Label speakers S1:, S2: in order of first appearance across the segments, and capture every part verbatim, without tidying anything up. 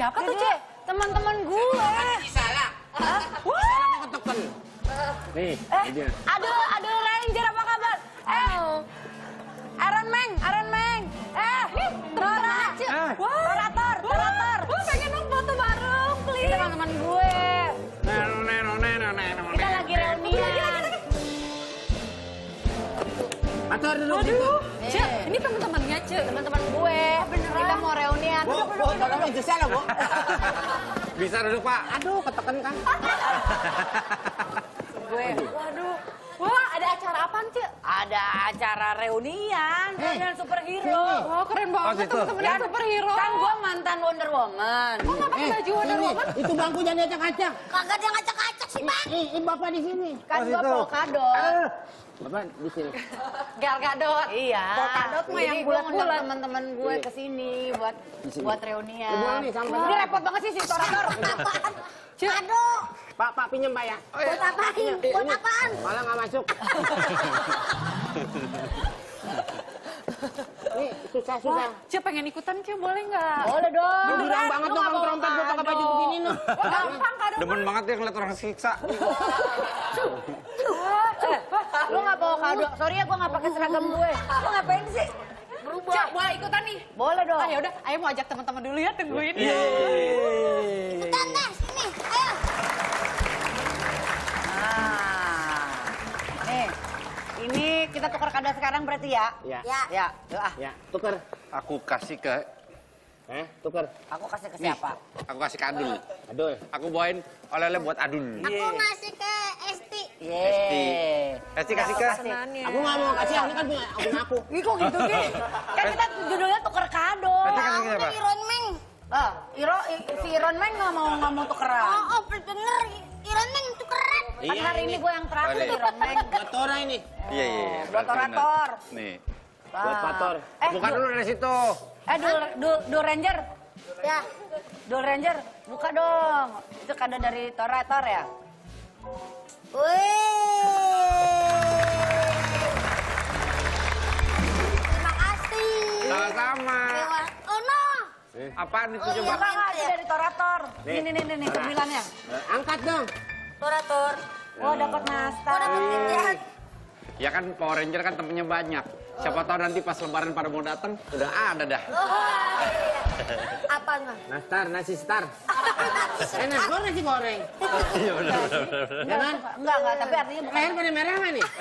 S1: Siapa tuh, Cek? Teman-teman gue.
S2: Salah.
S1: Hah?
S2: Salah mau keteken. Nih,
S1: Eh,
S2: dia.
S1: aduh, aduh, Ranger apa kabar? Eh, Iron Man, Iron Man. Eh, Tora,
S2: Ah.
S1: Torator, Torator.
S3: Gue pengen dong foto bareng,
S1: Ini
S3: please.
S1: teman-teman gue.
S2: Neno, neno, neno, neno,
S1: Kita lagi reunian.
S2: Atur dulu
S3: Aduh,
S2: gitu.
S3: Cek, ini teman-temannya, Cek.
S1: Teman-teman gue. Kita mau reunian.
S2: Bu,
S1: Duduk,
S2: bu,
S1: duduk, duduk.
S2: tolong itu salah, Bu. Bisa duduk, Pak. Aduh, keteken kan.
S1: Gue. Waduh.
S3: Wah, ada acara apaan, Cek?
S1: Ada acara reunian, reunian superhero.
S3: Wah, keren banget
S2: situ.
S3: teman-temannya
S1: Kan-
S3: superhero.
S1: Kan gue mantan Wonder Woman.
S3: Kok nggak pakai baju Wonder
S2: sini.
S3: Woman?
S2: Itu bangku jangan acak-acak.
S1: Kagak dia ngacak-ngacak sih, Bang.
S2: Ih, ih, Bapak di sini.
S1: Kan
S2: Oh,
S1: gue
S2: situ.
S1: polkadot.
S2: Ah, Bapak di sini.
S3: Gal Gadot.
S1: Iya.
S3: Polkadot mah yang
S1: Jadi gue ngundang
S3: bulat-bulat.
S1: teman-teman gue ke sini buat
S2: Di sini.
S1: buat reunian.
S2: Ibu nih, sampai.
S1: Ini repot banget sih si Torator.
S3: Aduh.
S2: Pak, Pak pinjem Pak ya.
S1: Buat apain? Buat apaan?
S2: Malah nggak masuk. Nih, susah-susah.
S3: Wah, Cek pengen ikutan, Cek, boleh nggak?
S1: Boleh dong.
S2: Girang banget
S1: Lu
S2: dong
S1: nggak
S2: kalau
S1: bawa
S2: trompet gue pakai baju
S1: kado.
S2: begini nih.
S3: Wah, gampang kado.
S4: Demen banget dia ngeliat orang siksa.
S1: Eh, lu nggak bawa kado. Sorry ya, gue nggak pakai seragam gue. Lu ngapain sih? Berubah.
S3: Cek, boleh ikutan nih.
S1: Boleh dong.
S3: Ah, ya udah, ayo mau ajak teman-teman dulu ya, tungguin.
S1: Ikutan deh, sini. Ayo. Nah, nih. Ini kita tukar kado sekarang berarti ya?
S2: Ya.
S1: Ya. Ya. Yuk, ah.
S2: Ya, tuker.
S4: Aku kasih ke,
S2: Eh, tuker.
S1: Aku kasih ke siapa?
S4: aku kasih ke Adul.
S2: Aduh.
S4: Aku bawain oleh-oleh buat Adul.
S1: Aku ngasih ke Esti.
S4: Esti.
S1: Yeay.
S4: Esti kasih ke.
S2: Aku nggak mau kasih, ini kan punya akun aku.
S1: Ih, kok gitu sih? Kan kita judulnya tuker kado.
S4: Esti kasih ke siapa?
S5: Iron Man.
S1: Ah, Iro, i- si Iron Man nggak mau nggak mau tukeran.
S5: Oh, oh bener. Iron Man itu keren.
S1: Kan hari ini gue yang terakhir
S4: Boleh.
S1: Iron Man.
S2: Buat Tora ini.
S4: Iya, iya, iya.
S1: Buat
S4: Benar, benar.
S1: orator.
S4: Nih.
S2: Buat Pator.
S1: Eh,
S4: Buka
S1: du-
S4: dulu dari situ.
S1: Eh, Dul, Dul, Dul Ranger.
S5: Ya.
S1: Dul Ranger, buka dong. Itu kado dari Torator ya?
S5: Terima kasih.
S4: Sama-sama.
S5: Mewah. Oh no.
S4: Apaan itu
S5: Oh,
S4: coba?
S5: iya.
S1: Buka nggak? Itu
S5: ya?
S1: dari Torator.
S2: Nih.
S1: Ini, nih, nih, nih, cemilannya.
S2: Eh, Angkat dong.
S5: Torator.
S1: Oh, dapat nastar.
S5: Oh dapat pinjahan.
S4: Ya kan Power Ranger kan temennya banyak. Siapa tahu nanti pas lebaran pada mau datang, udah ada dah.
S5: Oh iya. Apa nggak?
S2: Nastar, nasi star. Eh, nasi goreng, nasi goreng.
S4: Iya benar benar.
S2: Ya kan?
S1: Enggak, enggak, tapi artinya bukan.
S2: Leher pada merah nggak nih?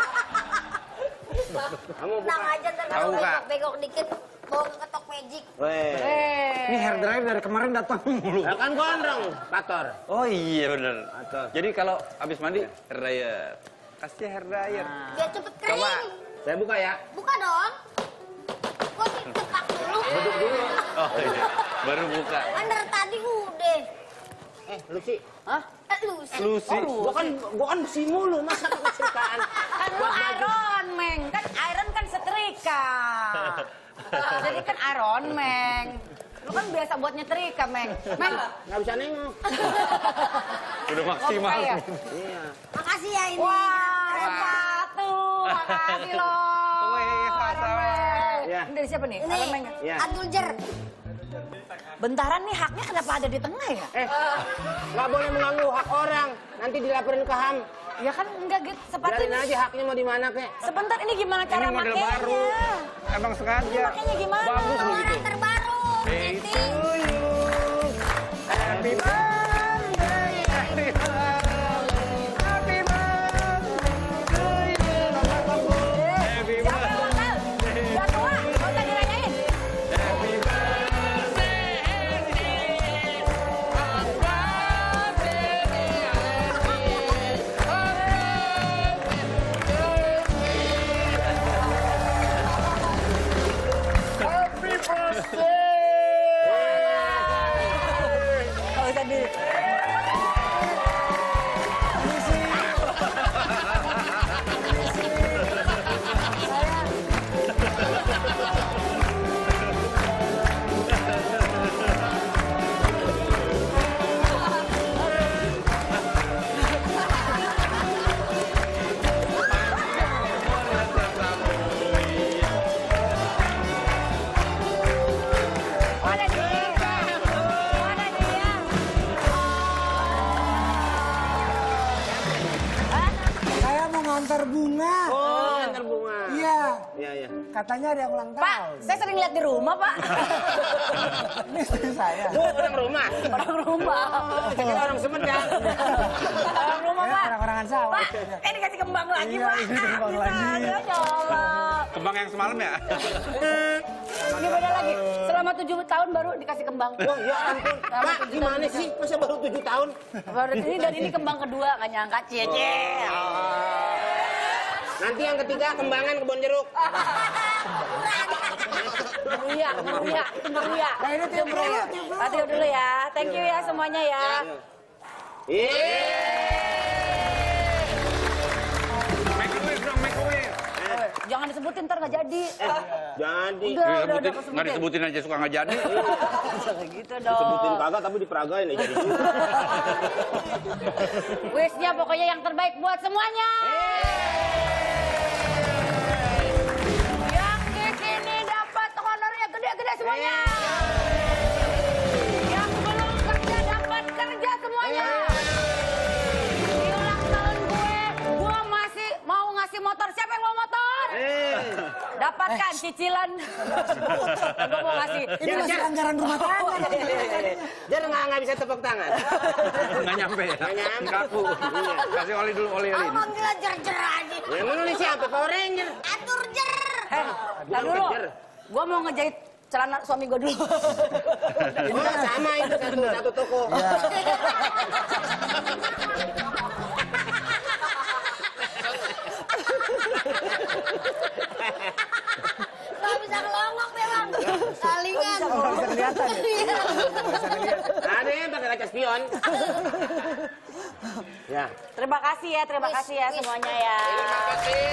S2: Kamu buka.
S5: Tenang aja ntar
S4: Tahu
S5: kalau
S4: nggak?
S5: bengkok-bengkok dikit. Bawa ke ketok magic.
S2: Weh.
S1: Eh,
S4: Ini hair dryer dari kemarin datang mulu.
S2: Ya kan gondrong, Pator.
S4: Oh iya benar.
S2: Pator.
S4: Jadi kalau habis mandi hair dryer. Kasih hair dryer.
S5: Biar cepet kering.
S4: Coba.
S2: Saya buka ya.
S5: Buka dong. Gua sih cepak dulu.
S2: Duduk dulu.
S4: Oh iya. Baru buka.
S5: Kan dari tadi udah.
S2: Eh, Lucy.
S1: hah?
S5: Eh lu sih.
S4: Lucy.
S2: Gua kan gua kan besi mulu, masa kecelakaan.
S1: Kan lu Iron Man, kan Iron kan setrika. Jadi kan Iron Man. Lu kan biasa buat nyetrika, Meng. Meng,
S2: Nggak bisa nengok.
S4: Udah maksimal.
S1: buka ya?
S2: Iya.
S5: Makasih ya ini.
S1: Wah, sepatu. Makasih loh.
S4: Wih, sama-sama.
S2: Ya.
S1: Ini dari siapa nih?
S5: Ini
S1: Iron Man.
S2: Ya.
S5: Abdul Jer.
S1: Bentaran nih, haknya kenapa ada di tengah ya?
S2: Eh, nggak boleh mengganggu hak orang. Nanti dilaporin ke H A M.
S1: Ya kan enggak gitu. Sepatu
S2: Biarin
S1: ini.
S2: aja haknya mau di mana kek.
S1: Sebentar, ini gimana cara
S4: Ini model
S1: makainya?
S4: baru. Emang sengaja.
S1: Makanya gimana?
S4: Bagus loh gitu.
S5: Orang terbaru.
S4: Hey
S5: Siti.
S4: to you. Happy birthday. Happy birthday. Happy birthday to you. Happy
S1: Jangan
S4: birthday.
S1: lokal. Udah tua, nggak usah dirayain.
S4: Happy birthday. Happy
S1: Nggak usah di
S6: antar bunga.
S2: Oh, antar bunga.
S6: Iya.
S2: Iya, iya.
S6: Katanya ada yang ulang
S1: Pak,
S6: tahun.
S1: saya sering lihat di rumah, Pak.
S6: Ini istri saya.
S2: Bu, orang rumah.
S1: Orang rumah.
S2: Oh, saya kira orang Sumedang.
S1: Orang rumah,
S6: Ya,
S1: Pak.
S6: orang-orangan sawah.
S1: Pak, eh dikasih kembang lagi,
S6: Iya,
S1: Pak.
S6: ini kembang
S1: Bisa
S6: lagi.
S1: aja, ya Allah.
S4: Kembang yang semalam ya?
S1: Gimana lagi? Selama tujuh tahun baru dikasih kembang.
S2: Oh, ya ampun. Pak, gimana sih? Masa baru tujuh tahun?
S1: Baru ini dan ini kembang kedua, nggak nyangka, cie, cie.
S2: Nanti yang ketiga kembangan kebon jeruk.
S1: Meruya, meruya, itu meruya.
S6: Nah, ini tiup dulu, tiup dulu.
S1: Ah, tiup dulu ya. Thank you ya semuanya ya.
S4: Make a wish dong, make a wish.
S1: Jangan disebutin ntar nggak jadi.
S2: Jadi.
S1: Udah, udah,
S4: Disebutin,
S1: udah
S4: nggak
S1: kesebutin.
S4: disebutin aja suka nggak jadi.
S1: Gitu dong.
S2: Sebutin kagak tapi diperagain ya jadi.
S1: Wishnya pokoknya yang terbaik buat semuanya. Yang di sini dapat honornya gede-gede semuanya. Yang belum kerja dapat kerja semuanya. Di ulang tahun gue, gue masih mau ngasih motor. Siapa yang mau motor? Dapatkan cicilan. Gue mau ngasih.
S6: Ini masih anggaran rumah tangga.
S2: Dia nggak nggak bisa tepuk tangan.
S4: Nggak nyampe ya?
S2: Nggak nyampe.
S4: Kaku. Kasih oli dulu, oli oli.
S5: Manggil jer-jer aja.
S2: Ya menulis siapa? Power Ranger.
S5: Atur jer.
S1: Heh, tar dulu.
S2: kejar.
S1: Gue mau ngejahit celana suami gue dulu.
S2: Oh, sama itu satu satu toko.
S5: Gak bisa ngelongok deh bang. Salingan.
S6: Nggak bisa kelihatan ya?
S5: Iya.
S2: Ada yang pakai kaca spion. Ya.
S1: Terima kasih ya, terima kasih ya semuanya ya.
S2: Terima kasih.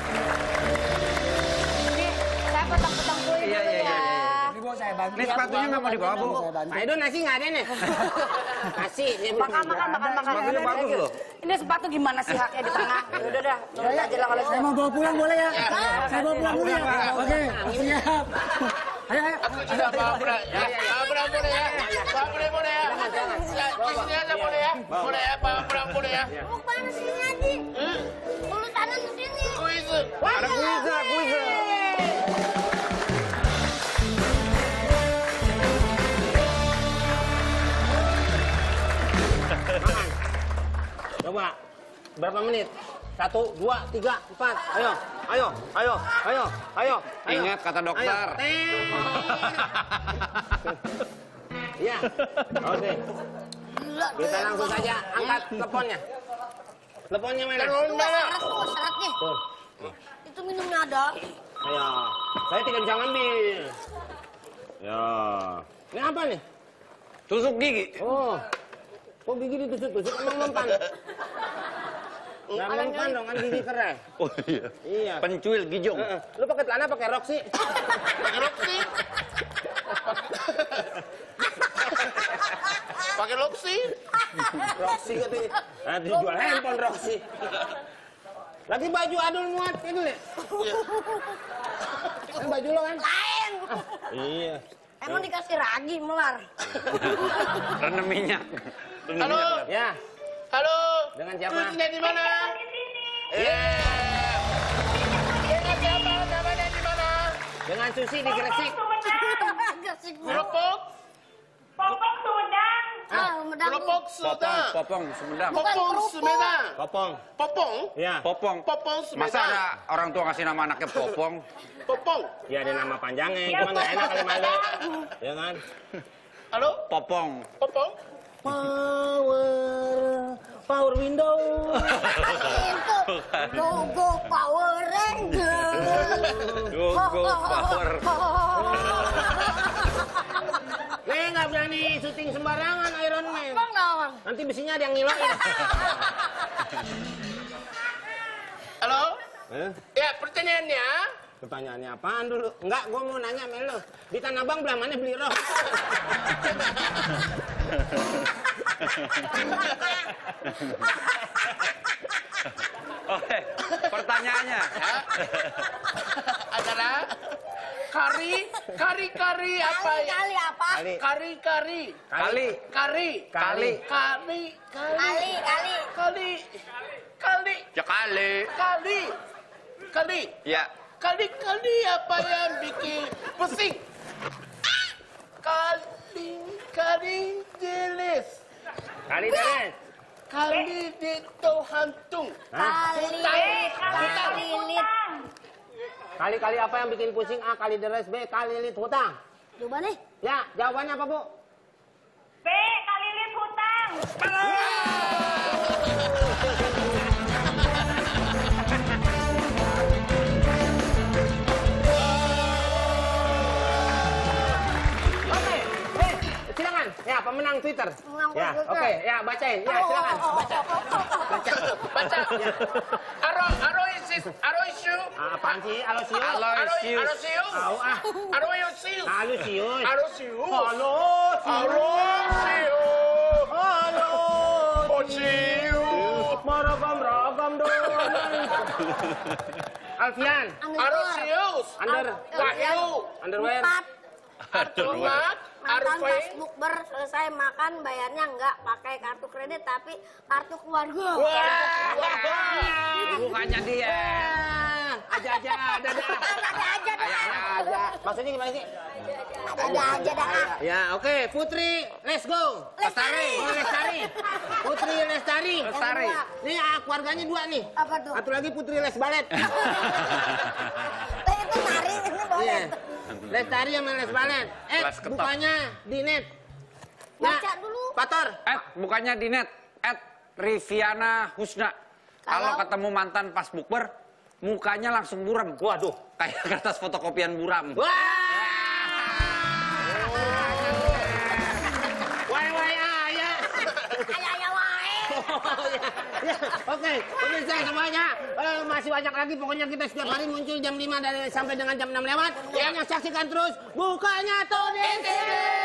S1: Ini saya potong-potong kulit
S4: Iya,
S1: dulu
S4: iya, iya,
S1: ya.
S6: Ini Bu, saya bantu.
S4: Ini sepatunya nggak mau dibawa, Bu?
S6: Saya bantu.
S2: Pak Edo nasi nggak ada nih. Nasi. dia belum
S1: Makan, makan, makan, makan.
S4: Sepatunya bagus loh.
S1: Ini sepatu gimana sih haknya di tengah? Udah dah, nurut aja lah kalau
S6: Saya
S1: gitu.
S6: mau bawa pulang boleh ya? Saya bawa pulang dulu ya? Oke, siap. Ayo, ayo.
S7: Sudah Pak Bra, ya. Pak Bra boleh ya. Pak Bra boleh ya. Ya, di sini aja boleh ya. Boleh ya, Pak Bra boleh ya.
S5: Mau kemana sini aja? Bulu tangan ke sini.
S7: Kuis.
S4: Ada kuis, kuis.
S2: Coba. Berapa menit? Satu, dua, tiga, empat. Ayo, ayo, ayo, ayo, ayo. ayo.
S4: Ingat kata dokter.
S2: Ayo. Iya. Oke.
S5: Gila.
S2: Kita langsung saja angkat teleponnya. Teleponnya mana?
S7: Telepon mana?
S5: Syarat tuh, syaratnya.
S2: Tuh.
S5: Itu minumnya ada.
S2: Ayo. Saya tidak bisa ngambil. Ya. Ini apa nih?
S4: Tusuk gigi.
S2: Oh. Kok gigi ditusuk-tusuk emang mempan? Nggak mempan dong, kan gigi keren.
S4: Oh iya.
S2: Iya.
S4: Pencuil gijong.
S2: Heeh. Lu pakai celana pakai rok sih?
S7: Pakai Roxy. Pakai Roxy.
S2: Roxy katanya. Nanti jual handphone Roxy. Lagi baju adul muat itu nih. Kan baju lo kan?
S5: Lain.
S2: Iya.
S5: Emang dikasih ragi melar.
S4: Rendam minyak. Rendam
S7: Halo.
S4: minyak.
S2: Ya.
S7: Halo.
S2: Dengan siapa?
S7: Kuisnya di mana? Iya. Dengan siapa? Namanya di mana?
S2: Dengan Susi di Gresik.
S5: Gresik.
S7: Keropok.
S5: Popok Sumedang. Ah, Sumedang.
S7: Keropok
S4: Popong,
S7: Sumedang.
S4: popong, Sumedang.
S7: Popong Sumedang.
S2: Kopong.
S7: Popong.
S2: Ya.
S4: Popong.
S7: Popong
S4: Masa
S7: Sumedang.
S4: ada orang tua ngasih nama anaknya Popong?
S7: Popong.
S2: Ya ada nama panjangnya, cuma nggak enak kali malu. Ya kan?
S7: Halo.
S4: Popong.
S7: Popong.
S2: Power, power window.
S5: Itu. Go go Power Ranger.
S4: Go, go, power.
S2: Gue nggak berani syuting sembarangan Iron Man.
S5: Bang Nawang.
S2: Nanti besinya ada yang ngiloin.
S7: Halo.
S2: Eh?
S7: Ya, pertanyaannya.
S2: Pertanyaannya apaan dulu? Enggak, gue mau nanya sama lo. Di Tanah Abang belah mana beli rok?
S4: Oke, pertanyaannya.
S7: Adalah kari, kari, kari apa ya?
S5: Kali apa?
S2: Kali.
S7: Kari, kari,
S4: Kali.
S7: kari,
S2: Kali.
S7: kali, kali,
S5: Kali kali.
S7: kali, kali,
S4: Ya kali.
S7: Kali. Kali.
S4: Ya.
S7: Kali-kali apa yang bikin pusing? Kali-kali jelis.
S2: Kali Deles.
S7: Kali itu hantung.
S5: Kali kali lilit.
S2: Kali-kali apa yang bikin pusing? A. Kali Deles. B. Kali lilit hutang.
S5: Coba nih.
S2: Ya, jawabannya apa, Bu?
S1: B. Kali lilit hutang. Oke, eh, silakan. Ya, pemenang Twitter.
S5: Pemenang
S2: Ya,
S5: Twitter.
S2: oke, ya bacain. Ya, silakan. Baca. Baca.
S7: Baca. Aro, aro isis, aro isu.
S2: Ah, apaan sih? Alosius.
S7: Aro,
S4: Aloysius.
S7: aro siu.
S2: Tahu ah.
S7: Aro isis.
S2: Alosius.
S7: Aro siu.
S2: Halo.
S7: Aro siu.
S2: Halo.
S7: Oh siu.
S2: Meragam-ragam dong. Alfian.
S7: Aro sius.
S2: Under.
S7: Wahyu.
S2: Underwear.
S5: Empat.
S7: Arjumat.
S5: Mantan pas
S7: Arfain.
S5: bukber selesai makan bayarnya nggak pakai kartu kredit tapi kartu keluarga.
S4: Bukannya dia.
S2: Aja-aja, dadah.
S5: Ada aja dah.
S2: Aja. Maksudnya gimana sih?
S5: Ada aja dah.
S2: Ya, oke. Putri, let's go.
S5: Lestari.
S2: Oh, Lestari. Putri Lestari.
S4: Lestari.
S2: Nih, ah, keluarganya dua nih.
S5: Apa tuh?
S2: Satu lagi Putri Les Balet.
S5: Eh, itu nari ini boleh.
S2: Iya. Lestari sama Les Balet. Eh,
S4: Les ketok.
S2: bukanya di net. Ya.
S5: Baca dulu.
S2: Pator.
S4: Eh, bukannya di net. At Riviana Husna. Kalau
S5: Kalau-
S4: ketemu mantan pas bukber, mukanya langsung buram.
S2: Waduh.
S4: Kayak kertas fotokopian buram.
S2: Wah. Wai wai ayah.
S5: Ayah-ayah wae.
S2: Oh, ya. Ya, oke, pemirsa semuanya, eh, masih banyak lagi. Pokoknya kita setiap hari muncul jam lima dari sampai dengan jam enam lewat. Pokoknya saksikan terus Bukanya Tony.